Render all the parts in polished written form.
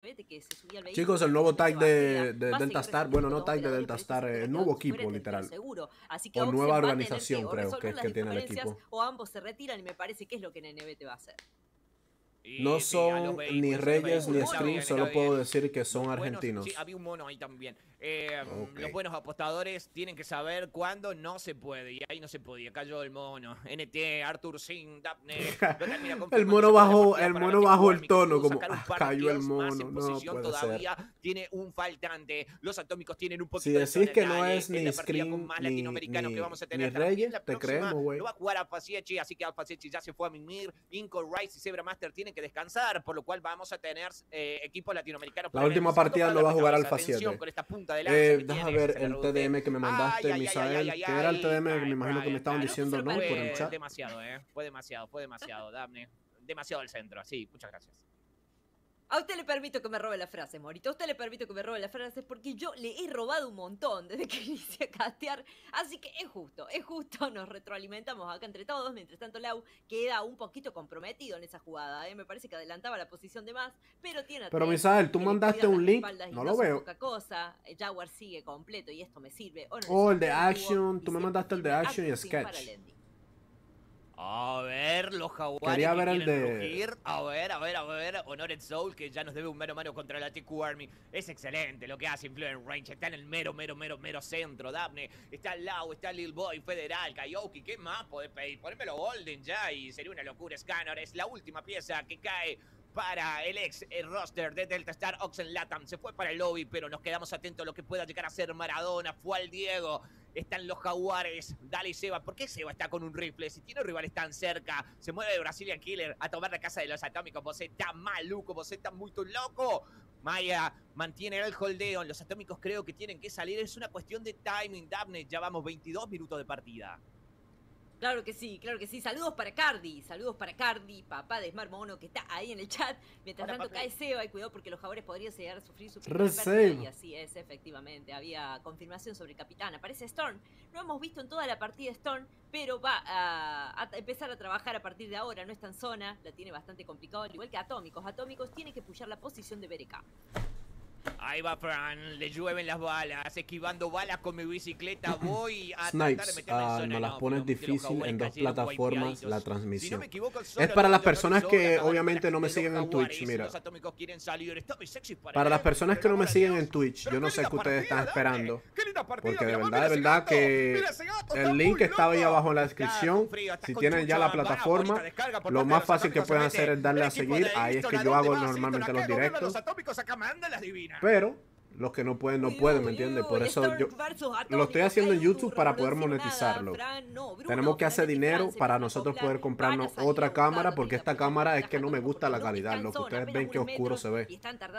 NBT que se subía al vehículo. Chicos, el nuevo tag de Delta Star, bueno, no tag de Delta Star, el nuevo equipo, literal. Así que O nueva Oxen va a tener organización, creo que es que tiene el equipo. O ambos se retiran y me parece que es lo que NBT va a hacer. No son ni Reyes ni Scream, solo puedo decir que son Buenos, argentinos. sí, había un mono ahí también. Okay. Los buenos apostadores tienen que saber cuándo no se puede. Y ahí no se podía. Cayó el mono. NT, Arthur Singh, Daphne. el mono bajó el tono, como cayó el mono. No puede ser. Tiene un faltante. Los atómicos tienen un poquito si de decís que no tonalidad, es ni Scream que vamos a tener ni Reyes, te creemos, güey. No va a jugar Alpha Siechi, así que Alpha Siechi ya se fue a mimir. Inco, Rice y Zebra Master tienen que descansar, por lo cual vamos a tener equipo latinoamericano. La última partida no va a jugar Alpha 7. Déjame ver el TDM que me mandaste, Misael. ¿Qué era el TDM? Me imagino que me estaban diciendo no por el chat. Fue demasiado, Daphne. Demasiado al centro, sí, muchas gracias. A usted le permito que me robe la frase, Morito. A usted le permito que me robe la frase porque yo le he robado un montón desde que inicié a castear. Así que es justo, nos retroalimentamos acá entre todos. Mientras tanto, Lau queda un poquito comprometido en esa jugada. Me parece que adelantaba la posición de más, pero tiene... Pero Misael, tú mandaste un link, no lo veo. Poca cosa. Jaguar sigue completo y esto me sirve. El de Action, tú me mandaste el de Action y Sketch. A ver, los jaguares quería ver que el de... rugir. A ver. Honored Soul, que ya nos debe un mano a mano contra la TQ Army. Es excelente lo que hace Influence Range. Está en el mero centro, Daphne. Está Lau, está Lil Boy, Federal, Kaioki. ¿Qué más podés pedir? Ponémelo Golden ya y sería una locura. Scanner es la última pieza que cae para el ex roster de Delta Star. Oxen Latam se fue para el lobby, pero nos quedamos atentos a lo que pueda llegar a ser Maradona. Fue al Diego. Están los jaguares. Dale, Seba. ¿Por qué Seba está con un rifle? Si tiene rivales tan cerca. Se mueve Brazilian Killer a tomar la casa de los atómicos. Vos estás maluco. Vos estás muy loco. Maya mantiene el holdeo. Los atómicos creo que tienen que salir. Es una cuestión de timing, Daphne. Ya vamos 22 minutos de partida. Claro que sí. Saludos para Cardi, papá de Smart Mono, que está ahí en el chat. Mientras tanto cae Seba, y cuidado porque los jaguares podrían llegar a sufrir su primera pérdida. Y así es, efectivamente. Había confirmación sobre el capitán. Aparece Storm. No hemos visto en toda la partida Storm, pero va a empezar a trabajar a partir de ahora. No está en zona, la tiene bastante complicado, al igual que Atómicos. Atómicos tiene que pushar la posición de BRK. Ahí va Fran, le llueven las balas, esquivando balas con mi bicicleta, voy a tratar de meterme en zona. Nos las pones difícil en dos plataformas la transmisión. Es para las personas que obviamente no me siguen en Twitch, mira. Para las personas que no me siguen en Twitch, yo no sé qué ustedes están esperando. Porque de verdad que el link está ahí abajo en la descripción. Si tienen ya la plataforma, lo más fácil que pueden hacer es darle a seguir. Ahí es que yo hago normalmente los directos. Pero los que no pueden, no pueden, ¿me entiendes? Por eso yo lo estoy haciendo en YouTube para poder monetizarlo. Tenemos que hacer dinero para nosotros poder comprarnos otra cámara, porque esta cámara es que no me gusta la calidad, lo que ustedes ven que oscuro se ve.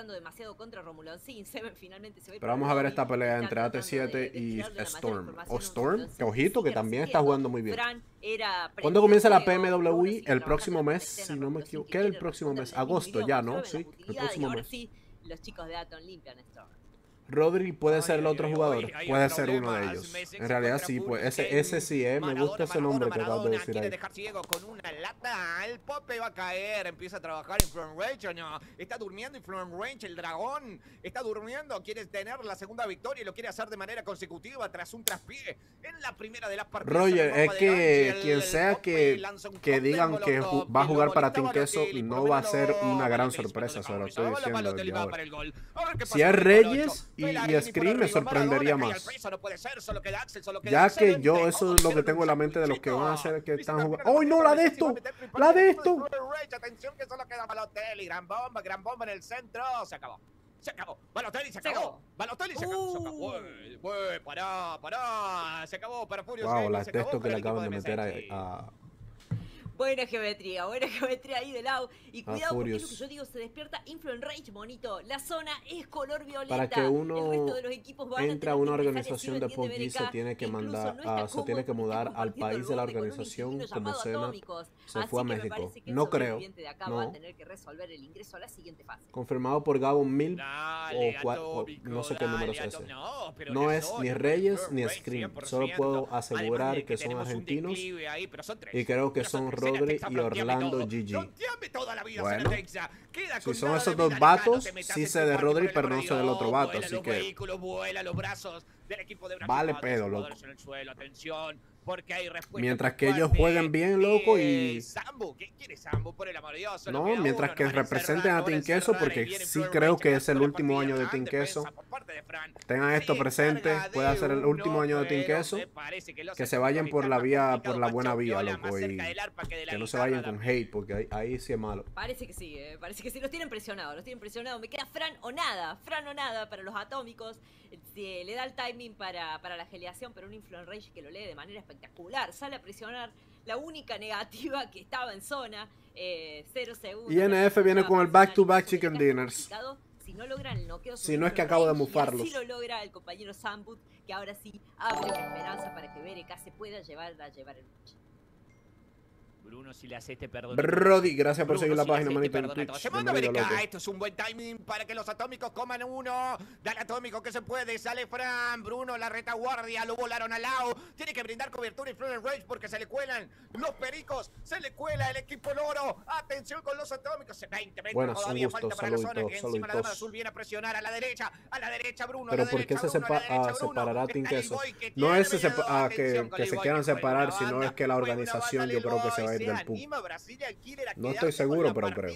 Pero vamos a ver esta pelea entre AT7 y Storm. O Storm, que ojito, que también está jugando muy bien. ¿Cuándo comienza la PMWI? El próximo mes, si no me equivoco. ¿Qué es el próximo mes? Agosto ya, ¿no? Sí, el próximo mes. Los chicos de Atom limpian Storm. Rodri puede ser el otro jugador, puede ser uno de ellos. En realidad sí, pues ese sí, me gusta ese nombre que acabas de decir ahí. Dejar ciego con una lata, el Pope va a caer, empieza a trabajar Influence Range o no. Está durmiendo Influence Range, el dragón está durmiendo, quiere tener la segunda victoria y lo quiere hacer de manera consecutiva tras un traspié en la primera de las partidas. Roger, es que quien sea que digan que va a jugar para Team Queso no va a ser una gran sorpresa, se lo estoy diciendo desde ahora. Si es Reyes y Scream me sorprendería más. Ya que yo, eso es lo que tengo en la mente de los que van a hacer que están jugando. ¡Oh, no! ¡La de esto! ¡La de esto! Atención que solo queda Balotelli. Gran bomba en el centro. Se acabó. Balotelli se acabó. Balotelli se acabó. Pará. Se acabó para Furious. Wow, la de esto que le acaban de meter a... Buena geometría ahí de lado. Y cuidado porque es lo que yo digo, se despierta Influence Range, bonito. La zona es color violeta. Para que uno entre a una organización de PUBG se tiene que mudar al país de la organización, como Cena se fue a México. No creo. No. Confirmado por Gabo 1000 o no sé qué número es ese. No es ni Reyes ni Scream. Solo puedo asegurar que son argentinos y creo que son Rodri y Orlando GG. Bueno, si son esos dos vatos, sí sé de Rodri, pero no sé del otro vato, así que vale pedo, loco. Mientras que ellos jueguen bien, loco, y no, mientras que representen a Team Queso, porque sí creo que es el último año de Team Queso. Tengan esto presente, puede ser el último año de Team Queso. Que se vayan por la vía, por la buena vía, loco, y que no se vayan con hate, porque ahí sí es malo. Parece que sí, parece que sí, los tienen presionados, Me queda Fran o nada para los atómicos. Le da el timing para la geleación, pero un Influence Rage que lo lee de manera espectacular. Sale a presionar la única negativa que estaba en zona. 0 segundos. INF viene con el back-to-back chicken dinners. Si no logran el noqueo, si no es que acabo de mufarlos. Si lo logra el compañero Zambut, que ahora sí abre una esperanza para que BRK se pueda llevar el match. Bruno, si le hace este perdón. Brody, gracias por seguir la página, manito, en Twitch. Esto es un buen timing para que los atómicos coman uno. Dale atómico que se puede. Sale Fran. Bruno, la retaguardia. Lo volaron al lado. Tiene que brindar cobertura y Influence Rage porque se le cuelan los pericos. Se le cuela el equipo loro. Atención con los atómicos. 20 metros. Bueno, todavía gusto, falta para la zona. Que encima la dama azul viene a presionar a la derecha. A la derecha, Bruno. Pero ¿por qué se separará Team Queso? No es que se quieran separar, sino es que la organización yo creo que se va a ir del PUC. No estoy seguro, pero creo.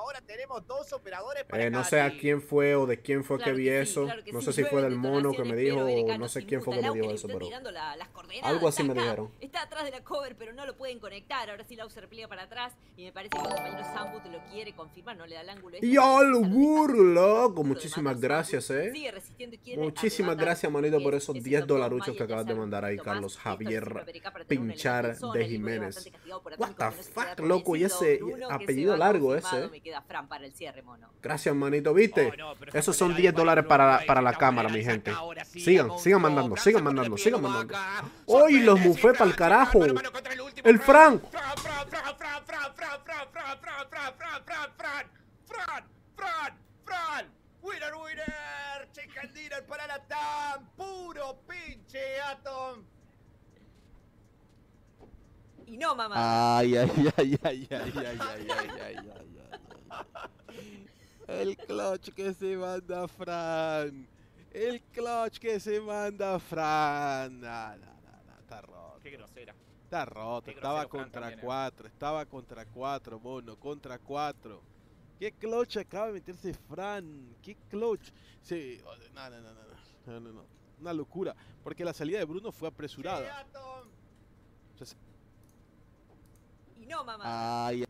No sé a quién fue o de quién fue que vi eso. No sé si fue del mono que me dijo o no sé quién fue que me dijo eso, pero algo así me dijeron. Está atrás de la cover, pero no lo pueden conectar. Ahora sí la se repliega para atrás y me parece que el compañero Zambut lo quiere confirmar, no le da el ángulo. Y al loco, muchísimas gracias, Muchísimas gracias, manito, por esos $10 que acabas de mandar ahí, Carlos Javier Pinchar de Jiménez. What the fuck, loco, y ese apellido largo ese. Gracias, manito, ¿viste? Esos son $10 para la cámara, mi gente. Sigan mandando. ¡Uy, los mufé para el carajo! ¡El Fran! ¡Fran! ¡Winner! Chicken dinner para la TAM. Puro pinche Atom. Y no, mamá. Ay. El clutch que se manda Fran. No, está roto. Qué grosera. Está roto, estaba contra 4, mono, contra 4. ¿Qué clutch acaba de meterse Fran? ¿Qué clutch? Sí, no. Una locura, porque la salida de Bruno fue apresurada. Y no, mamá. Ay.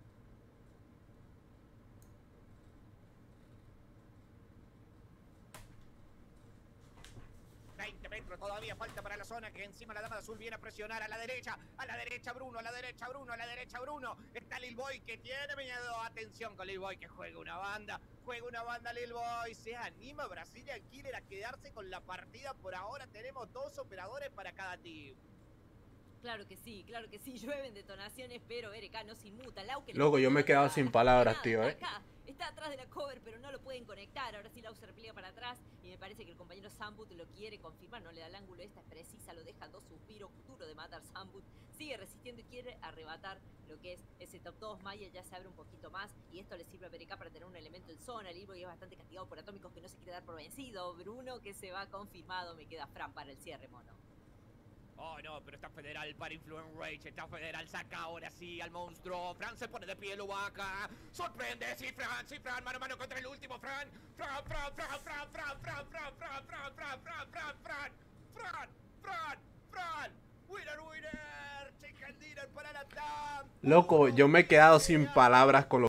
Todavía falta para la zona que encima la dama azul viene a presionar a la derecha Bruno, está Lil Boy que tiene miedo, atención con Lil Boy que juega una banda Lil Boy, se anima Brazilian Killer a quedarse con la partida, por ahora tenemos 2 operadores para cada team. Claro que sí, llueven detonaciones, pero BRK no se inmuta. Loco, yo me he quedado sin palabras, tío, Acá está atrás de la cover, pero no lo pueden conectar. Ahora sí Lau se repliega para atrás y me parece que el compañero Zambut lo quiere confirmar. No le da el ángulo, esta es precisa, lo deja 2 suspiros, duro de matar Zambut. Sigue resistiendo y quiere arrebatar lo que es ese top 2. Maya ya se abre un poquito más y esto le sirve a BRK para tener un elemento en zona. El Libro es bastante castigado por atómicos que no se quiere dar por vencido. Bruno que se va confirmado, me queda Fran para el cierre, mono. Oh no, pero está Federal para Influence Rage, está Federal, saca ahora sí al monstruo. Fran se pone de pie, lo vaca. Sorprende, sí, Fran, mano a mano contra el último, Fran. Winner, chicken dinner para la TAM. Loco, yo me he quedado sin palabras con lo